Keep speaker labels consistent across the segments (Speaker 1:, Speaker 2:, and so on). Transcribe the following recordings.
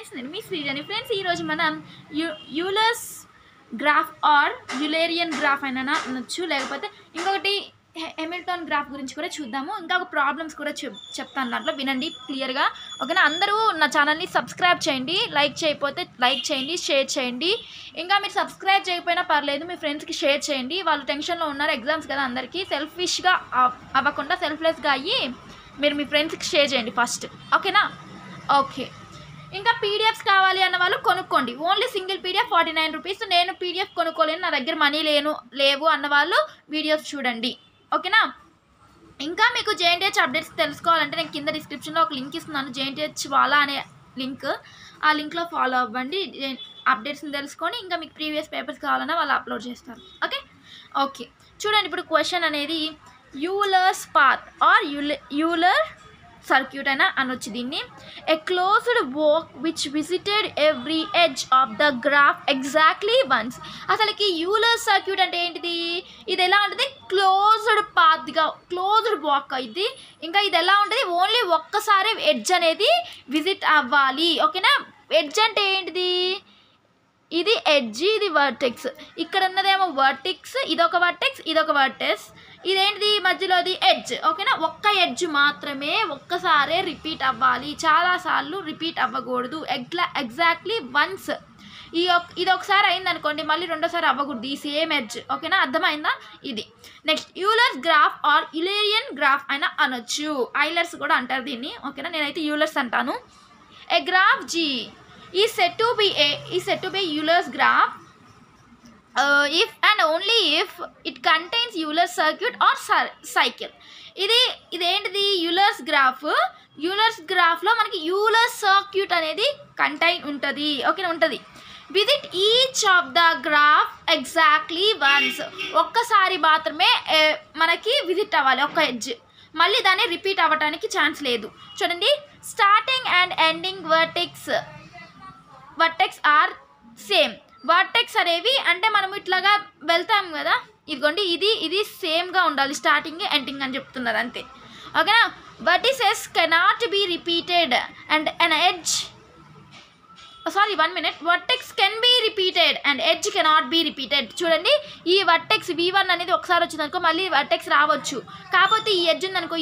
Speaker 1: guys, నేను మీ శ్రీజని friends ఈ రోజు మనం Euler's graph or Eulerian graph అయినా అనొచ్చు, లేకపోతే ఇంకొకటి హెమిల్టన్ గ్రాఫ్ గురించి కూడా చూద్దాము. ఇంకా ఒక ప్రాబ్లమ్స్ కూడా చెప్తాను, దాంట్లో వినండి క్లియర్గా. ఓకేనా? అందరూ నా ఛానల్ని సబ్స్క్రైబ్ చేయండి, లైక్ చేయకపోతే లైక్ చేయండి, షేర్ చేయండి. ఇంకా మీరు సబ్స్క్రైబ్ చేయకపోయినా పర్లేదు, మీ ఫ్రెండ్స్కి షేర్ చేయండి. వాళ్ళు టెన్షన్లో ఉన్నారు, ఎగ్జామ్స్ కదా, అందరికీ సెల్ఫిష్గా అవ్వకుండా సెల్ఫ్లెస్గా అయ్యి మీరు మీ ఫ్రెండ్స్కి షేర్ చేయండి ఫస్ట్. ఓకేనా? ఓకే. ఇంకా పీడిఎఫ్స్ కావాలి అన్న వాళ్ళు కొనుక్కోండి. Only single PDF 49 rupees. నేను పీడిఎఫ్ కొనుక్కోలేను, నా దగ్గర మనీ లేవు అన్న వాళ్ళు వీడియోస్ చూడండి. ఓకేనా? ఇంకా మీకు జేఎన్టీహెచ్ అప్డేట్స్ తెలుసుకోవాలంటే నేను కింద డిస్క్రిప్షన్లో ఒక లింక్ ఇస్తున్నాను, జేఎన్టీహెచ్ వాలా అనే లింక్. ఆ లింక్లో ఫాలో అవ్వండి, అప్డేట్స్ని తెలుసుకొని ఇంకా మీకు ప్రీవియస్ పేపర్స్ కావాలన్నా వాళ్ళు అప్లోడ్ చేస్తారు. ఓకే చూడండి, ఇప్పుడు క్వశ్చన్ అనేది Euler's path or Euler circuit అయినా అనొచ్చు దీన్ని. A closed walk which visited every edge of the graph exactly once. అసలుకి యూలర్ సర్క్యూట్ అంటే ఏంటిది? ఇది ఎలా ఉంటుంది? క్లోజ్డ్ పాత్గా, క్లోజ్డ్ వాక్ ఇది. ఇంకా ఇది ఎలా ఉంటుంది? ఓన్లీ ఒక్కసారి ఎడ్జ్ అనేది విజిట్ అవ్వాలి. ఓకేనా? ఎడ్జ్ అంటే ఏంటిది? ఇది ఎడ్జ్, ఇది వర్టెక్స్. ఇక్కడ ఉన్నదేమో వర్టెక్స్, ఇదొక వర్టెక్స్, ఇదొక వర్టెక్స్. ఇదేంటిది? మధ్యలోది ఎడ్జ్. ఓకేనా? ఒక్క ఎడ్జ్ మాత్రమే ఒక్కసారే రిపీట్ అవ్వాలి, చాలాసార్లు రిపీట్ అవ్వకూడదు. Exactly once. ఇది ఒకసారి అయిందనుకోండి, మళ్ళీ రెండోసారి అవ్వకూడదు ఈ సేమ్ ఎడ్జ్. ఓకేనా? అర్థమైందా? ఇది. Next Euler's graph or Eulerian graph అయినా అనొచ్చు, ఐలర్స్ కూడా అంటారు దీన్ని. ఓకేనా? నేనైతే యూలర్స్ అంటాను. A graph G is said to be Euler's graph if and only if it contains Euler circuit or cycle. ఇదేంటిది? Euler's graph. యూలర్స్ గ్రాఫ్లో మనకి యూలర్ సర్క్యూట్ అనేది కంటైన్ ఉంటుంది. ఓకే, ఉంటుంది. Visit each of the graph exactly once. ఒక్కసారి మాత్రమే మనకి visit అవ్వాలి ఒక్క ఎడ్జ్, మళ్ళీ దాన్ని రిపీట్ అవ్వడానికి ఛాన్స్ లేదు. చూడండి, starting and ending vertex are same. Vertex అనేవి అంటే మనం ఇట్లాగా వెళ్తాం కదా, ఇదిగోండి, ఇది సేమ్గా ఉండాలి, స్టార్టింగ్ ఎండింగ్ అని చెప్తున్నారు అంతే. ఓకేనా? Vertices cannot be repeated and an edge vertex can be repeated and edge cannot be repeated. చూడండి, ఈ వర్టెక్స్ V1 అనేది ఒకసారి వచ్చిందనుకో మళ్ళీ వర్టెక్స్ రావచ్చు, కాకపోతే ఈ ఎడ్జ్ ఉందనుకో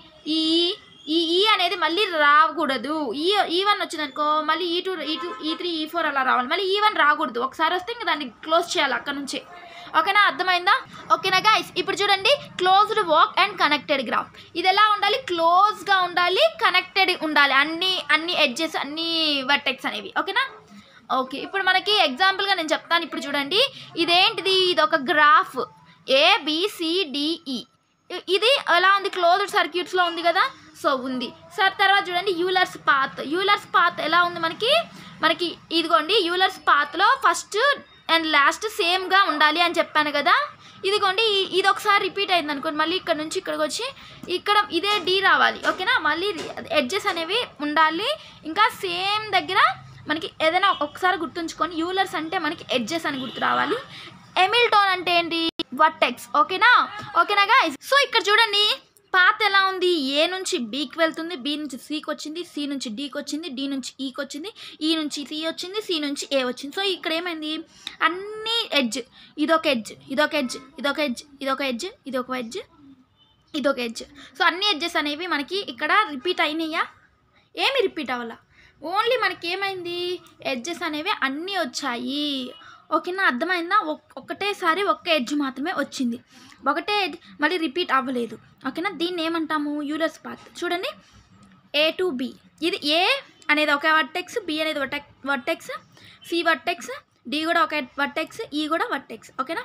Speaker 1: ఈ అనేది మళ్ళీ రాకూడదు. E1 వచ్చిందనుకో మళ్ళీ E2, E3, E4 అలా రావాలి, మళ్ళీ E1 రాకూడదు. ఒకసారి వస్తే ఇంకా దాన్ని క్లోజ్ చేయాలి అక్కడ నుంచి. ఓకేనా? అర్థమైందా? ఓకేనా గైస్? ఇప్పుడు చూడండి, closed walk and connected graph. ఇది ఎలా ఉండాలి? క్లోజ్గా ఉండాలి, కనెక్టెడ్ ఉండాలి, అన్ని ఎడ్జెస్, అన్ని వర్టెక్స్ అనేవి. ఓకేనా? ఓకే, ఇప్పుడు మనకి ఎగ్జాంపుల్గా నేను చెప్తాను. ఇప్పుడు చూడండి, ఇదేంటిది? ఇది ఒక గ్రాఫ్ ABCDE. ఇది ఎలా ఉంది? క్లోజ్డ్ సర్క్యూట్స్లో ఉంది కదా, సో ఉంది. సార్ తర్వాత చూడండి, యూలర్స్ పాత్ ఎలా ఉంది? మనకి ఇదిగోండి, యూలర్స్ పాత్లో ఫస్ట్ అండ్ లాస్ట్ సేమ్గా ఉండాలి అని చెప్పాను కదా. ఇదిగోండి, ఇది ఒకసారి రిపీట్ అయింది అనుకోండి, మళ్ళీ ఇక్కడ నుంచి ఇక్కడికి వచ్చి ఇక్కడ ఇదే D రావాలి. ఓకేనా? మళ్ళీ ఎడ్జెస్ అనేవి ఉండాలి. ఇంకా సేమ్ దగ్గర మనకి ఏదైనా ఒకసారి గుర్తుంచుకొని, యూలర్స్ అంటే మనకి ఎడ్జెస్ అని గుర్తు రావాలి. హెమిల్టన్ అంటే ఏంటి? వర్టెక్స్. ఓకేనా గైస్? సో ఇక్కడ చూడండి, పాత్ ఎలా ఉంది? A నుంచి Bకి వెళ్తుంది, B నుంచి Cకి వచ్చింది, C నుంచి Dకి వచ్చింది, D నుంచి Eకి వచ్చింది, E నుంచి C వచ్చింది, C నుంచి A వచ్చింది. సో ఇక్కడ ఏమైంది? అన్ని ఎడ్జ్, ఇదొక ఎడ్జ్, ఇదొక ఎడ్జ్, ఇదొక ఎడ్జ్, ఇదొక ఎడ్జ్, ఇదొక ఎడ్జ్, ఇదొక ఎడ్జ్. సో అన్ని ఎడ్జెస్ అనేవి మనకి ఇక్కడ రిపీట్ అయినాయా? ఏమి రిపీట్ అవ్వాల, ఓన్లీ మనకి ఏమైంది? ఎడ్జెస్ అనేవి అన్నీ వచ్చాయి. ఓకేనా? అర్థమైందా? ఒకటేసారి ఒక్క ఎడ్జ్ మాత్రమే వచ్చింది, ఒకటే ఎడ్జ్ మళ్ళీ రిపీట్ అవ్వలేదు. ఓకేనా? దీన్ని ఏమంటాము? Euler's path. చూడండి, A to B. ఇది A అనేది ఒక వర్టెక్స్, B అనేది వర్టెక్స్, C వర్టెక్స్, D కూడా ఒక వర్టెక్స్, E కూడా వర్టెక్స్. ఓకేనా?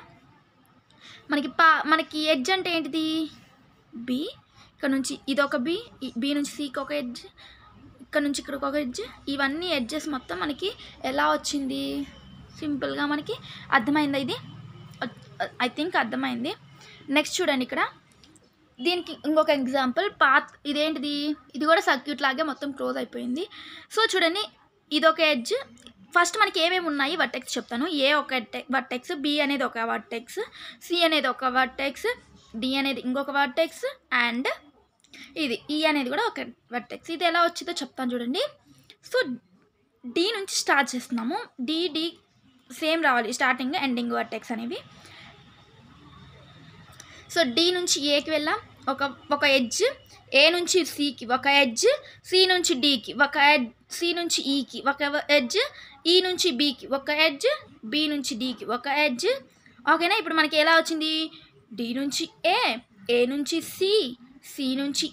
Speaker 1: మనకి ఎడ్జ్ అంటే ఏంటిది? B. ఇక్కడ నుంచి ఇదొక B నుంచి Cకి ఒక ఎడ్జ్, ఇక్కడ నుంచి ఇక్కడికి ఒక ఎడ్జ్. ఇవన్నీ ఎడ్జెస్ మొత్తం మనకి ఎలా వచ్చింది? సింపుల్గా మనకి అర్థమైందా? ఇది ఐ థింక్ అర్థమైంది. నెక్స్ట్ చూడండి, ఇక్కడ దీనికి ఇంకొక ఎగ్జాంపుల్. పాత్ ఇదేంటిది? ఇది కూడా సర్క్యూట్ లాగే మొత్తం క్లోజ్ అయిపోయింది. సో చూడండి, ఇదొక ఎడ్జ్. ఫస్ట్ మనకి ఏమేమి ఉన్నాయి వర్టెక్స్ చెప్తాను. A ఒక వర్టెక్స్, B అనేది ఒక వర్టెక్స్, C అనేది ఒక వర్టెక్స్, D అనేది ఇంకొక వర్టెక్స్, అండ్ ఇది E అనేది కూడా ఒక వర్టెక్స్. ఇది ఎలా వచ్చిందో చెప్తాను చూడండి. సో డి నుంచి స్టార్ట్ చేస్తున్నాము. డి సేమ్ రావాలి, స్టార్టింగ్ ఎండింగ్ వర్టెక్స్ అనేవి. సో డి నుంచి ఏకి వెళ్ళాం, ఒక ఎడ్జ్, ఏ నుంచి సికి ఒక ఎడ్జ్, సి నుంచి డికి ఒక ఎడ్జ్, సి నుంచి ఈకి ఒక ఎడ్జ్, ఈ నుంచి బికి ఒక ఎడ్జ్, బి నుంచి డికి ఒక ఎడ్జ్. ఓకేనా, ఇప్పుడు మనకి ఎలా వచ్చింది? డి నుంచి ఏ నుంచి సి, సి నుంచి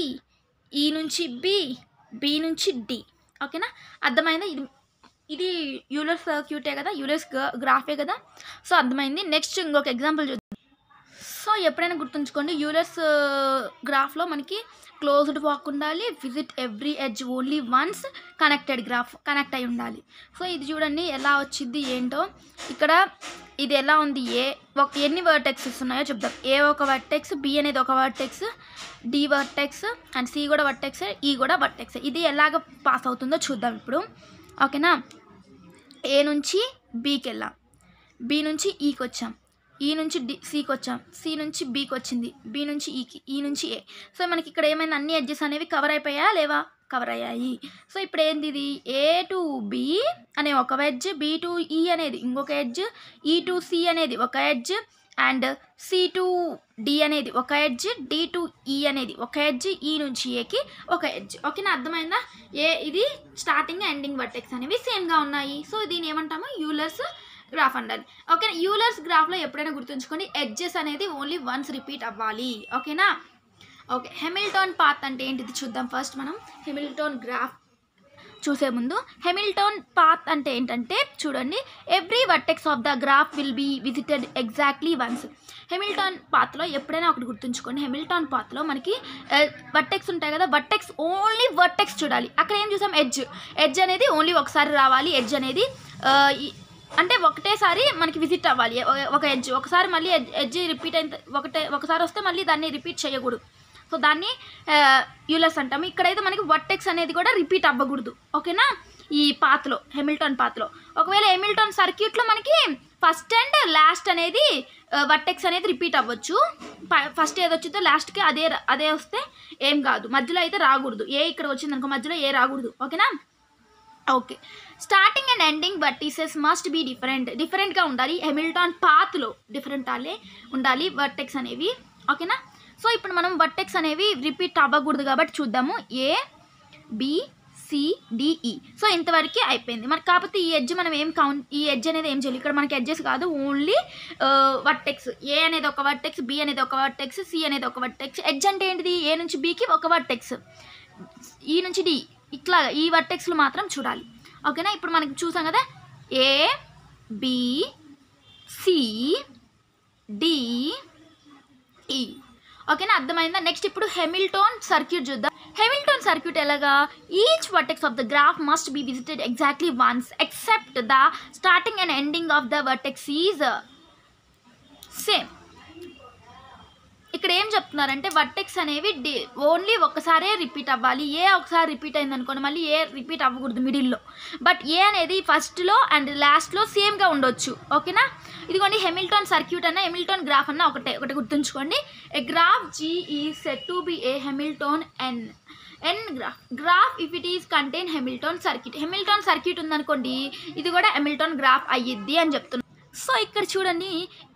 Speaker 1: ఈ నుంచి బి నుంచి డి. ఓకేనా, అర్థమైందా? ఇది యూలర్ సర్క్యూటే కదా, యూలర్స్ గ్రాఫే కదా. సో అర్థమైంది. నెక్స్ట్ ఇంకొక ఎగ్జాంపుల్ చూద్దాం. సో ఎప్పుడైనా గుర్తుంచుకోండి, యూలర్స్ గ్రాఫ్లో మనకి క్లోజ్డ్ వాక్ ఉండాలి, visit every edge only once, connected graph, connect అయి ఉండాలి. సో ఇది చూడండి ఎలా వచ్చింది ఏంటో. ఇక్కడ ఇది ఎలా ఉంది, ఎన్ని వర్టెక్సెస్ ఉన్నాయో చెప్దాం. ఏ ఒక వర్టెక్స్, బి అనేది ఒక vertex, D vertex, and C కూడా వర్టెక్స్, ఈ కూడా వర్టెక్స్. ఇది ఎలాగ పాస్ అవుతుందో చూద్దాం ఇప్పుడు. ఓకేనా, ఏ నుంచి బికి వెళ్ళాం, బి నుంచి ఈకి వచ్చాం, ఈ నుంచి సికి వచ్చాం, సి నుంచి బికి వచ్చింది, బి నుంచి ఈకి, ఈ నుంచి ఏ. సో మనకి ఇక్కడ ఏమైనా అన్ని ఎడ్జెస్ అనేవి కవర్ అయిపోయా లేవా? కవర్ అయ్యాయి. సో ఇప్పుడు ఏంది, ఇది ఏ టు బి అనే ఒక ఎడ్జ్, బి టు ఈ అనేది ఇంకొక ఎడ్జ్, ఈ టు సి అనేది ఒక edge, and C to D అనేది ఒక ఎడ్జ్, డి టు ఈ అనేది ఒక ఎడ్జ్, ఈ నుంచి ఏకి ఒక ఎడ్జ్. ఓకేనా, అర్థమైందా? ఇది స్టార్టింగ్ ఎండింగ్ వర్టెక్స్ అనేవి సేమ్గా ఉన్నాయి. సో దీని ఏమంటాము? యూలర్స్ గ్రాఫ్ అండాలి. ఓకేనా, యూలర్స్ గ్రాఫ్లో ఎప్పుడైనా గుర్తుంచుకోండి, ఎడ్జెస్ అనేది ఓన్లీ వన్స్ రిపీట్ అవ్వాలి. ఓకేనా, ఓకే. హెమిల్టన్ పాత్ అంటే ఏంటిది చూద్దాం. ఫస్ట్ మనం హెమిల్టన్ గ్రాఫ్ చూసే ముందు హెమిల్టన్ పాత్ అంటే ఏంటంటే చూడండి, every vertex of the graph will be visited exactly once. Hamilton పాత్లో ఎప్పుడైనా ఒకటి గుర్తుంచుకోండి, హెమిల్టన్ పాత్లో మనకి వర్టెక్స్ ఉంటాయి కదా, వర్టెక్స్ ఓన్లీ వర్టెక్స్ చూడాలి. అక్కడ ఏం చూసాం? ఎడ్జ్ అనేది ఓన్లీ ఒకసారి రావాలి. ఎడ్జ్ అనేది అంటే ఒకటేసారి మనకి విజిట్ అవ్వాలి ఒక ఎడ్జ్. ఒకసారి మళ్ళీ ఎడ్జ్ రిపీట్ అయిన ఒకసారి వస్తే మళ్ళీ దాన్ని రిపీట్ చేయకూడదు. సో దాన్ని యూలర్స్ అంటాము. ఇక్కడైతే మనకి వర్టెక్స్ అనేది కూడా రిపీట్ అవ్వకూడదు. ఓకేనా, ఈ పాత్లో, హెమిల్టన్ పాత్లో. ఒకవేళ హెమిల్టన్ సర్క్యూట్లో మనకి ఫస్ట్ అండ్ లాస్ట్ అనేది వర్టెక్స్ అనేది రిపీట్ అవ్వచ్చు. ఫస్ట్ ఏది వచ్చిందో లాస్ట్కి అదే వస్తే ఏం కాదు, మధ్యలో అయితే రాకూడదు. ఏ ఇక్కడ వచ్చింది అనుకో, మధ్యలో ఏ రాకూడదు. ఓకేనా, okay. Starting and ending vertices must be డిఫరెంట్గా ఉండాలి. హెమిల్టన్ పాత్లో డిఫరెంట్ ఉండాలి వర్టెక్స్ అనేవి. ఓకేనా, సో ఇప్పుడు మనం వర్టెక్స్ అనేవి రిపీట్ అవ్వకూడదు కాబట్టి చూద్దాము. A B C D E. So ఇంతవరకు అయిపోయింది మనకి. కాకపోతే ఈ ఎడ్జ్ మనం ఈ ఎడ్జ్ అనేది ఏం చేయాలి? ఇక్కడ మనకి ఎడ్జెస్ కాదు, ఓన్లీ వర్టెక్స్. ఏ అనేది ఒక వర్టెక్స్, బి అనేది ఒక వర్టెక్స్, సి అనేది ఒక వర్టెక్స్. ఎడ్జ్ అంటే ఏంటిది? ఏ నుంచి బికి ఒక వర్టెక్స్, ఈ నుంచి డి, ఇట్లా ఈ వర్టెక్స్లు మాత్రం చూడాలి. ఓకేనా, ఇప్పుడు మనకి చూసాం కదా, ఏ బి సి డి ఈ. ఓకేనా, అర్థమైందా? నెక్స్ట్ ఇప్పుడు హెమిల్టన్ సర్క్యూట్ చూద్దాం. హెమిల్టన్ సర్క్యూట్ ఎలాగా? Each vertex of the graph must be visited exactly once except the starting and ending of the vertex is same. ఇక్కడ ఏం చెప్తున్నారంటే వర్టెక్స్ అనేవి ఓన్లీ ఒక్కసారే రిపీట్ అవ్వాలి. ఏ ఒకసారి రిపీట్ అయింది అనుకోండి, మళ్ళీ ఏ రిపీట్ అవ్వకూడదు మిడిల్లో. బట్ ఏ అనేది ఫస్ట్లో అండ్ లాస్ట్లో సేమ్గా ఉండొచ్చు. ఓకేనా, ఇదిగోండి హెమిల్టన్ సర్క్యూట్ అన్న హెమిల్టన్ గ్రాఫ్ అన్న ఒకటి గుర్తుంచుకోండి. A graph G is said to be a Hamilton n graph if it is contain Hamilton circuit. Hamilton circuit ఉందనుకోండి, ఇది కూడా హెమిల్టన్ గ్రాఫ్ అయ్యిద్ది అని చెప్తున్నాను. సో ఇక్కడ చూడండి,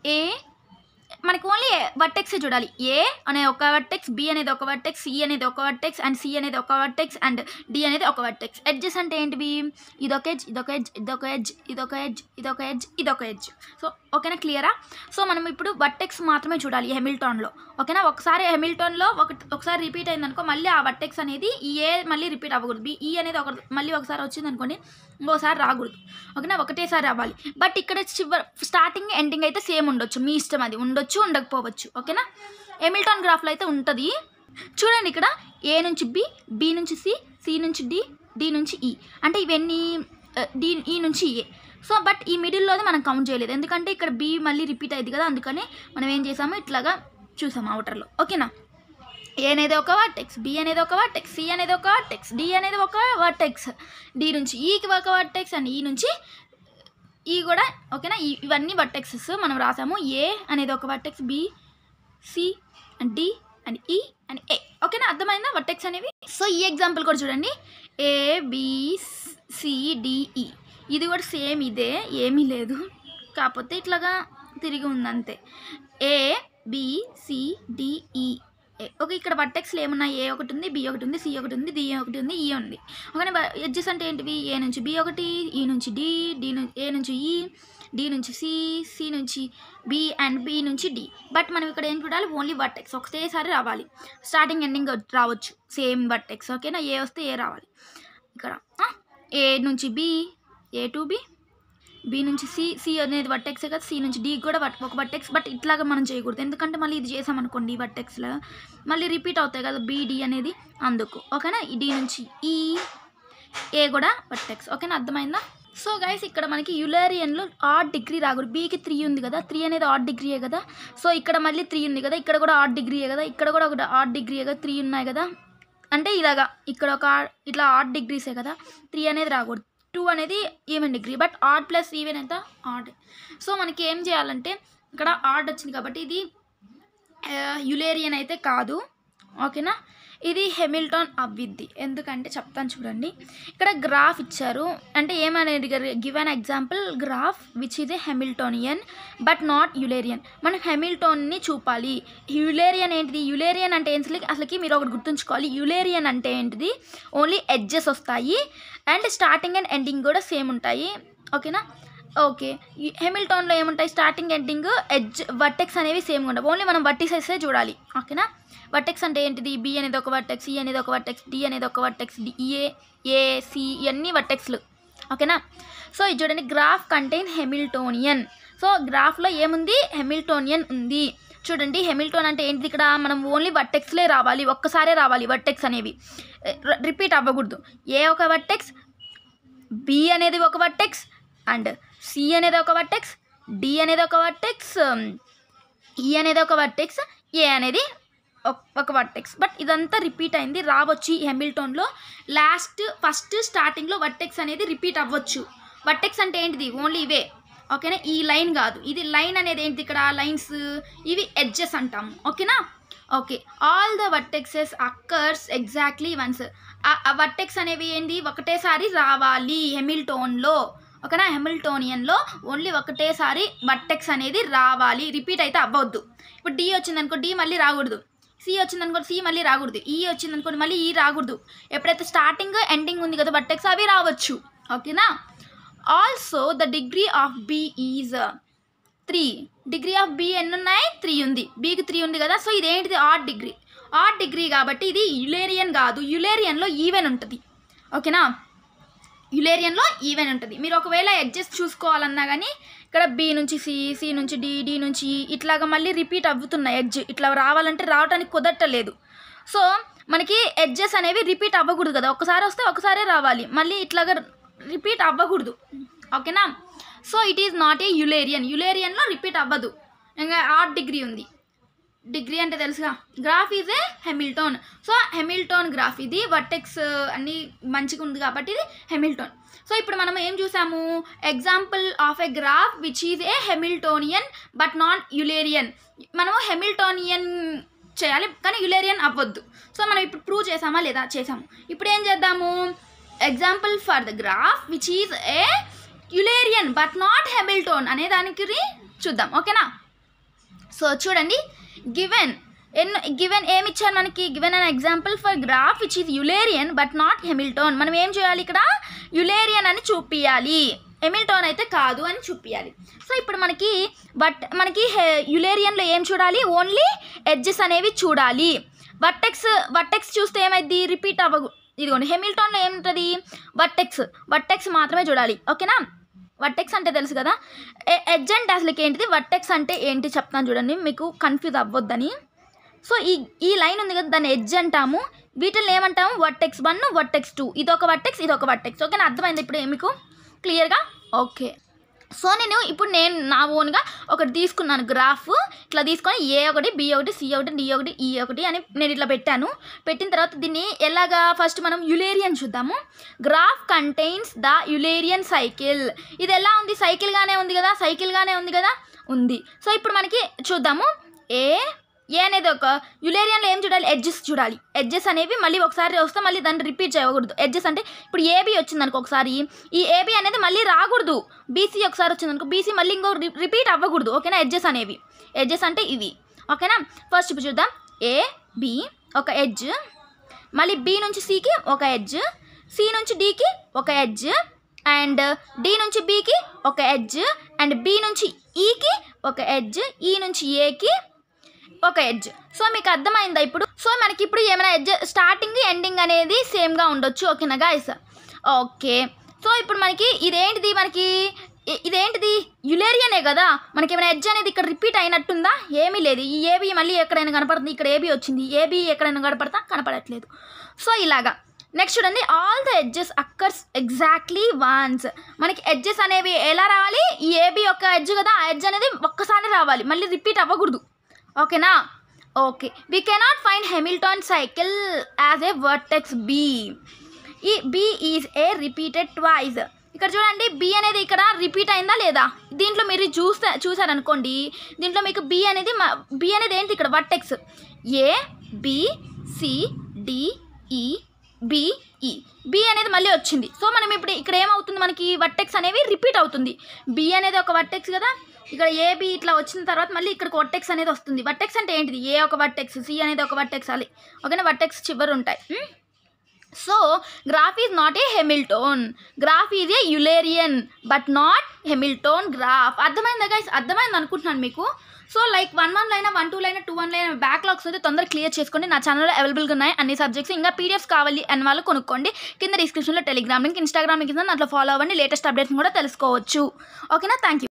Speaker 1: మనకి ఓన్లీ వర్టెక్సే చూడాలి. ఏ అనే ఒక వర్టెక్స్, బి అనేది ఒక వర్టెక్స్, సి అనేది ఒక వర్టెక్స్, అండ్ సి అనేది ఒక వర్టెక్స్, అండ్ డి అనేది ఒక వర్టెక్స్. ఎడ్జెస్ అంటే ఏంటివి? ఇదొక ఎడ్జ్, ఇదొక ఎడ్జ్, ఇదొక ఎడ్జ్, ఇదొక ఎడ్జ్, ఇదొక ఎడ్జ్, ఇదొక ఎడ్జ్. సో ఓకేనా, క్లియరా? సో మనం ఇప్పుడు వర్టెక్స్ మాత్రమే చూడాలి హెమిల్టన్లో. ఓకేనా, ఒకసారి హెమిల్టన్లో ఒకసారి రిపీట్ అయిందనుకో, మళ్ళీ ఆ వర్టెక్స్ అనేది ఈ ఏ మళ్ళీ రిపీట్ అవ్వకూడదు. బి ఈ అనేది మళ్ళీ ఒకసారి వచ్చింది అనుకోండి, ఇంకోసారి రాకూడదు. ఓకేనా, ఒకటేసారి రావాలి. బట్ ఇక్కడ స్టార్టింగ్ ఎండింగ్ అయితే సేమ్ ఉండొచ్చు, మీ ఇష్టం, అది ఉండొచ్చు ఉండకపోవచ్చు. ఓకేనా, హెమిల్టన్ గ్రాఫ్లో అయితే ఉంటుంది. చూడండి ఇక్కడ ఏ నుంచి బి, బి నుంచి సి, సి నుంచి డి, డి నుంచి ఈ. అంటే ఇవన్నీ ఈ నుంచి ఏ. సో బట్ ఈ మిడిల్లోది మనం కౌంట్ చేయలేదు, ఎందుకంటే ఇక్కడ బి మళ్ళీ రిపీట్ అయింది కదా, అందుకని మనం ఏం చేసాము, ఇట్లాగా చూసాము అవుటర్లో. ఓకేనా, ఏ అనేది ఒక వర్టెక్స్, బి అనేది ఒక వర్టెక్స్, సి అనేది ఒక వర్టెక్స్, డి అనేది ఒక వర్టెక్స్, డి నుంచి ఈకి ఒక వర్టెక్స్, అండ్ ఈ నుంచి ఈ కూడా. ఓకేనా, ఇవన్నీ వర్టెక్సెస్ మనం రాసాము. ఏ అనేది ఒక vertex, B C and D and E and A. ఓకేనా, అర్థమైందా వర్టెక్స్ అనేవి? సో ఈ ఎగ్జాంపుల్ కూడా చూడండి, ఏ బి సిడిఈ. ఇది కూడా సేమ్ ఇదే, ఏమీ లేదు, కాకపోతే ఇట్లాగా తిరిగి ఉందంతే. ABCDE. ఓకే, ఇక్కడ వర్టెక్స్లు ఏమున్నాయి? ఏ ఒకటి ఉంది, బి ఒకటి ఉంది, సి ఒకటి ఉంది, డి ఒకటి ఉంది, ఈ ఉంది. ఓకే, ఎడ్జెస్ అంటే ఏంటివి? ఏ నుంచి బి ఒకటి, ఈ నుంచి డి, ఏ నుంచి ఈ, డి నుంచి సి, సి నుంచి బి అండ్ బి నుంచి డి. బట్ మనం ఇక్కడ ఏం చూడాలి? ఓన్లీ వర్టెక్స్ ఒకటేసారి రావాలి. స్టార్టింగ్ ఎండింగ్ రావచ్చు సేమ్ వర్టెక్స్. ఓకేనా, ఏ వస్తే ఏ రావాలి. ఇక్కడ ఏ నుంచి B, A to B, B నుంచి సి, సి అనేది వర్టెక్సే కదా, సి నుంచి డి కూడా ఒక వర్టెక్స్. బట్ ఇట్లాగా మనం చేయకూడదు, ఎందుకంటే మళ్ళీ ఇది చేసామనుకోండి వర్టెక్స్లో మళ్ళీ రిపీట్ అవుతాయి కదా BD అనేది, అందుకు. ఓకేనా, డి నుంచి ఈ, ఏ కూడా వర్టెక్స్. ఓకేనా, అర్థమైందా? సో గైస్, ఇక్కడ మనకి యులేరియన్లో ఆడ్ డిగ్రీ రాకూడదు. బీకి 3 ఉంది కదా, 3 అనేది ఆడ్ డిగ్రీయే కదా. సో ఇక్కడ మళ్ళీ 3 ఉంది కదా, ఇక్కడ కూడా ఆడ్ డిగ్రీయే కదా, ఇక్కడ కూడా ఒక ఆడ్ డిగ్రీయే కదా, 3 ఉన్నాయి కదా. అంటే ఇలాగా ఇక్కడ ఒక ఇట్లా ఆడ్ డిగ్రీసే కదా, 3 అనేది రాకూడదు. 2 అనేది even degree, but odd plus even ఎంత? ఆడ్. సో మనకి ఏం చేయాలంటే ఇక్కడ ఆడ్ వచ్చింది కాబట్టి ఇది యులేరియన్ అయితే కాదు. ఓకేనా, ఇది హెమిల్టన్ అవ్విద్ది. ఎందుకంటే చెప్తాను చూడండి. ఇక్కడ గ్రాఫ్ ఇచ్చారు, అంటే ఏమనేది? Given example graph which is a Hamiltonian but not Eulerian. మనం హెమిల్టోన్ని చూపాలి. యులేరియన్ ఏంటిది? యులేరియన్ అంటే ఏంటి? అసలుకి మీరు ఒకటి గుర్తుంచుకోవాలి. యులేరియన్ అంటే ఏంటిది? ఓన్లీ ఎడ్జెస్ వస్తాయి అండ్ స్టార్టింగ్ అండ్ ఎండింగ్ కూడా సేమ్ ఉంటాయి. ఓకేనా, ఓకే. హెమిల్టన్లో ఏముంటాయి? స్టార్టింగ్ ఎండింగ్ ఎడ్జ్ వర్టెక్స్ అనేవి సేమ్ ఉండవు, ఓన్లీ మనం వర్టిసెసే చూడాలి. ఓకేనా, వర్టెక్స్ అంటే ఏంటిది? బి అనేది ఒక వర్టెక్స్, ఈ అనేది ఒక వర్టెక్స్, డి అనేది ఒక వర్టెక్స్, ఏ సి ఇవన్నీ వర్టెక్స్లు. ఓకేనా, సో ఇది చూడండి, గ్రాఫ్ కంటైన్ హెమిల్టోనియన్. సో గ్రాఫ్లో ఏముంది? హెమిల్టోనియన్ ఉంది. చూడండి, హెమిల్టన్ అంటే ఏంటిది? ఇక్కడ మనం ఓన్లీ వర్టెక్స్లే రావాలి, ఒక్కసారే రావాలి. వర్టెక్స్ అనేవి రిపీట్ అవ్వకూడదు. ఏ ఒక వర్టెక్స్, బి అనేది ఒక వర్టెక్స్ అండ్ సి అనేది ఒక వర్టెక్స్, డి అనేది ఒక వర్టెక్స్, ఈ అనేది ఒక వర్టెక్స్, ఏ అనేది ఒక వర్టెక్స్. బట్ ఇదంతా రిపీట్ అయింది రావచ్చు హెమిల్టన్లో. ఫస్ట్ స్టార్టింగ్లో వర్టెక్స్ అనేది రిపీట్ అవ్వచ్చు. వర్టెక్స్ అంటే ఏంటిది? ఓన్లీ ఇవే. ఓకేనా, ఈ లైన్ కాదు, ఇది లైన్ అనేది ఏంటి? ఇక్కడ లైన్స్ ఇవి ఎడ్జెస్ అంటాము. ఓకేనా, okay. All the vertexes occurs exactly once. ఆ వర్టెక్స్ అనేవి ఏంటి? ఒకటేసారి రావాలి హెమిల్టన్లో. ఓకేనా, హెమిల్టోనియన్లో ఓన్లీ ఒకటేసారి వర్టెక్స్ అనేది రావాలి, రిపీట్ అయితే అవ్వద్దు. ఇప్పుడు డి వచ్చిందనుకో, డి మళ్ళీ రాకూడదు. సి వచ్చిందనుకో, సి మళ్ళీ రాకూడదు. ఈ వచ్చిందనుకోండి, మళ్ళీ ఈ రాకూడదు. ఎప్పుడైతే స్టార్టింగ్ ఎండింగ్ ఉంది కదా వర్టెక్స్, అవి రావచ్చు. ఓకేనా, also the degree of B is 3. Degree of B ఎన్ని ఉన్నాయి? 3 ఉంది. బికి 3 ఉంది కదా. సో ఇదేంటిది? Add degree. ఆడ్ డిగ్రీ కాబట్టి ఇది యులేరియన్ కాదు, యులేరియన్లో ఈవెన్ ఉంటుంది. ఓకేనా, యులేరియన్లో ఈవెన్ ఉంటుంది. మీరు ఒకవేళ ఎడ్జెస్ చూసుకోవాలన్నా కానీ ఇక్కడ బి నుంచి సి, సి నుంచి డి, డి నుంచి ఇట్లాగా మళ్ళీ రిపీట్ అవుతున్నాయి. ఎడ్జ్ ఇట్లా రావాలంటే రావడానికి కుదరట్లేదు. సో మనకి ఎడ్జెస్ అనేవి రిపీట్ అవ్వకూడదు కదా, ఒకసారి వస్తే ఒకసారే రావాలి, మళ్ళీ ఇట్లాగా రిపీట్ అవ్వకూడదు. ఓకేనా, so it is not a Eulerian. యులేరియన్లో రిపీట్ అవ్వదు, ఇంకా ఆడ్ డిగ్రీ ఉంది. డిగ్రీ అంటే తెలుసుగా, graph is a Hamilton. So Hamilton graph ఇది, వర్టెక్స్ అన్నీ మంచిగా ఉంది కాబట్టి ఇది హెమిల్టన్. సో ఇప్పుడు మనం ఏం చూసాము? Example of a graph which is a Hamiltonian but not Eulerian. మనము హెమిల్టోనియన్ చేయాలి కానీ యులేరియన్ అవ్వద్దు. సో మనం ఇప్పుడు ప్రూవ్ చేసామా లేదా? చేసాము. ఇప్పుడు ఏం చేద్దాము? Example for the graph which is a Eulerian but not Hamilton అనే దానికి చూద్దాం. ఓకేనా, సో చూడండి, గివెన్ ఏమి ఇచ్చారు మనకి? Given an example for graph which is Eulerian but not Hamilton. మనం ఏం చేయాలి? ఇక్కడ యులేరియన్ అని చూపించాలి, హెమిల్టన్ అయితే కాదు అని చూపించాలి. సో ఇప్పుడు మనకి యులేరియన్లో ఏం చూడాలి? ఓన్లీ ఎడ్జెస్ అనేవి చూడాలి. వర్టెక్స్ చూస్తే ఏమైంది? రిపీట్ అవ్వదు. ఇదిగోండి, హెమిల్టన్లో ఏముంటుంది? వర్టెక్స్ మాత్రమే చూడాలి. ఓకేనా, వర్టెక్స్ అంటే తెలుసు కదా. ఎడ్జ్ అంటే అసలుకి ఏంటిది? వర్టెక్స్ అంటే ఏంటి చెప్తాను చూడండి, మీకు కన్ఫ్యూజ్ అవ్వద్దని. సో ఈ లైన్ ఉంది కదా, దాన్ని ఎడ్జ్ అంటాము. వీటిని ఏమంటాము? Vertex 1, vertex 2. ఇదొక వర్టెక్స్, ఇదొక వర్టెక్స్. ఓకేనా, అర్థమైంది ఇప్పుడు మీకు క్లియర్గా? ఓకే. సో నేను నా ఓన్గా ఒకటి తీసుకున్నాను గ్రాఫ్. ఇట్లా తీసుకొని A1, B1, C1, D1, E1 అని నేను ఇట్లా పెట్టిన తర్వాత దీన్ని ఎలాగా ఫస్ట్ మనం యులేరియన్ చూద్దాము. Graph contains the Eulerian cycle. ఇది ఎలా ఉంది? సైకిల్గానే ఉంది కదా, ఉంది. సో ఇప్పుడు మనకి చూద్దాము. ఏ అనేది ఒక యులేరియన్లో ఏం చూడాలి, ఎడ్జెస్ చూడాలి. ఎడ్జెస్ అనేవి మళ్ళీ ఒకసారి వస్తే మళ్ళీ దాన్ని రిపీట్ చేయకూడదు. ఎడ్జెస్ అంటే ఇప్పుడు ఏబీ వచ్చింది అనుకో ఒకసారి, ఈ ఏబీ అనేది మళ్ళీ రాకూడదు. బీసీ ఒకసారి వచ్చింది అనుకో, బీసీ మళ్ళీ ఇంకో రిపీట్ అవ్వకూడదు. ఓకేనా, ఎడ్జెస్ అనేవి. ఎడ్జెస్ అంటే ఇవి. ఓకేనా, ఫస్ట్ ఇప్పుడు చూద్దాం. ఏ బి ఒక ఎడ్జ్, మళ్ళీ బి నుంచి సికి ఒక ఎడ్జ్, సి నుంచి డికి ఒక ఎడ్జ్, అండ్ డి నుంచి బికి ఒక ఎడ్జ్, అండ్ బి నుంచి ఈకి ఒక ఎడ్జ్, ఈ నుంచి ఏకి ఒక ఎడ్జ్. సో మీకు అర్థమైందా ఇప్పుడు? సో మనకి ఇప్పుడు ఏమైనా ఎడ్జ్ స్టార్టింగ్ ఎండింగ్ అనేది సేమ్గా ఉండొచ్చు. ఓకేనా గైస్? ఓకే, సో ఇప్పుడు మనకి ఇదేంటిది యులేరియనే కదా. మనకి ఏమైనా ఎడ్జ్ అనేది ఇక్కడ రిపీట్ అయినట్టుందా? ఏమీ లేదు. ఈ ఏబీ మళ్ళీ ఎక్కడైనా కనపడుతుంది, ఇక్కడ ఏబీ వచ్చింది, ఏబీ ఎక్కడైనా కనపడట్లేదు. సో ఇలాగా. నెక్స్ట్ చూడండి, all the edges occurs exactly once. మనకి ఎడ్జెస్ అనేవి ఎలా రావాలి? ఈ ఏబీ యొక్క ఎడ్జ్ కదా, ఆ ఎడ్జ్ అనేది ఒక్కసారి రావాలి, మళ్ళీ రిపీట్ అవ్వకూడదు. ఓకేనా? Okay, we cannot find Hamilton cycle as a vertex B. ఈ B is a repeated twice. ఇక్కడ చూడండి, బి అనేది ఇక్కడ రిపీట్ అయిందా లేదా? దీంట్లో మీరు చూసారనుకోండి, దీంట్లో మీకు బి అనేది ఏంటి ఇక్కడ? Vertex. A B C D E B E. B అనేది మళ్ళీ వచ్చింది. సో మనం ఇప్పుడు ఇక్కడ ఏమవుతుంది, మనకి వర్టెక్స్ అనేవి రిపీట్ అవుతుంది. బి అనేది ఒక వర్టెక్స్ కదా, ఇక్కడ ఏబి ఇట్లా వచ్చిన తర్వాత మళ్ళీ ఇక్కడికి వర్టెక్స్ అనేది వస్తుంది. వర్టెక్స్ అంటే ఏంటిది? ఏ ఒక వర్టెక్స్, సి అనేది ఒక వర్టెక్స్ అది. ఓకేనా, వర్టెక్స్ చివరి ఉంటాయి. So graph is not a Hamilton, graph is a Eulerian but not Hamilton graph. అర్థమైందా గైస్? అర్థమైంది అనుకుంటున్నాను మీకు. సో లైక్ 1-1 లైనా 1-2 లైనా 2-1 లైనా బ్యాక్లాగ్స్ అయితే తొందరగా క్లియర్ చేసుకోండి. నా ఛానల్లో అవైలబుల్గా ఉన్నాయి అన్ని సబ్జెక్ట్స్. ఇంకా పీడిఎఫ్స్ కావాలి అని వాళ్ళు కొనుక్కోండి. కింద డిస్క్రిప్షన్లో టెలిగ్రామ్ లింక్, ఇన్స్టాగ్రామ్ లింక్, దాంట్లో ఫాలో అవ్వండి. లేటెస్ట్ అప్డేట్స్ కూడా తెలుసుకోవచ్చు. ఓకేనా? Thank you.